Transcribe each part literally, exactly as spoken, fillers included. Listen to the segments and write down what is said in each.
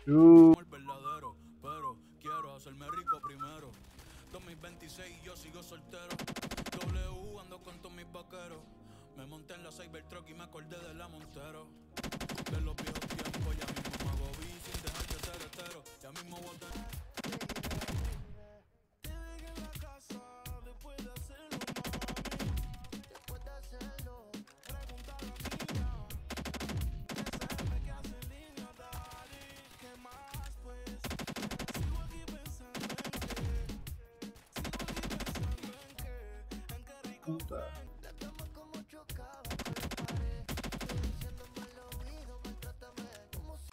Uh. El verdadero, pero quiero hacerme rico primero. dos mil veintiséis yo sigo soltero. W ando con todos mis vaqueros. Me monté en la Cybertruck y me acordé de la Montero. De los viejos tiempos, ya mismo me hago bici sin dejar de ser hetero. Ya mismo voy a tener... Te dejé en la casa después de hacerlo, mami. Después de hacerlo, pregunta a la niña. Que sabe que hace en línea, daddy. ¿Qué más, pues? Sigo aquí pensando en que... Sigo aquí pensando en que... En qué rico fue. La cama como chocaba con la pared. Estoy diciéndome al oído, maltrátame como si...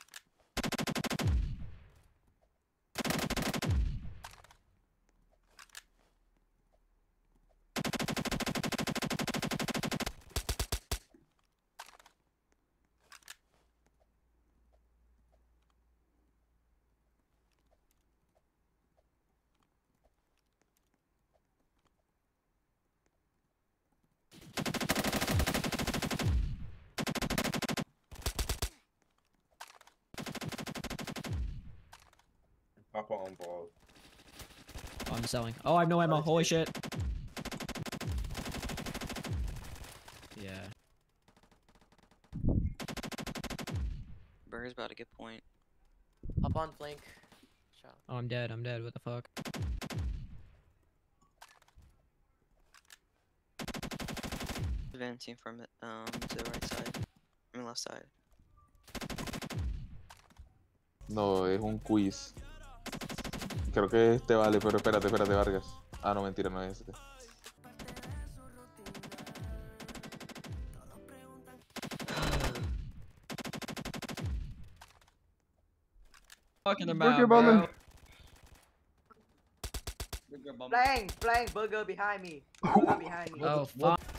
Hop on ball. Oh, I'm selling. Oh, I have no ammo. Holy shit. Yeah. Burger's about to get point. Up on flank. Shot. Oh, I'm dead. I'm dead. What the fuck? Advancing from it, um, to the right side. I mean left side. No, es un quiz. Creo que este vale, pero espérate, espérate, Vargas. Ah, no, mentira, no es este. Fucking Burger about, bomber. bro. Flank, flank, burger behind me. Burger behind me. Oh, fuck.